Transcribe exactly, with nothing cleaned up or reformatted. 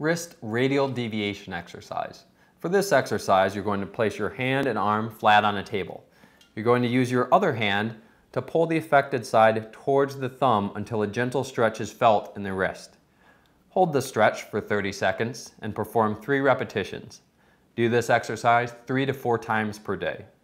Wrist Radial Deviation Exercise. For this exercise, you're going to place your hand and arm flat on a table. You're going to use your other hand to pull the affected side towards the thumb until a gentle stretch is felt in the wrist. Hold the stretch for thirty seconds and perform three repetitions. Do this exercise three to four times per day.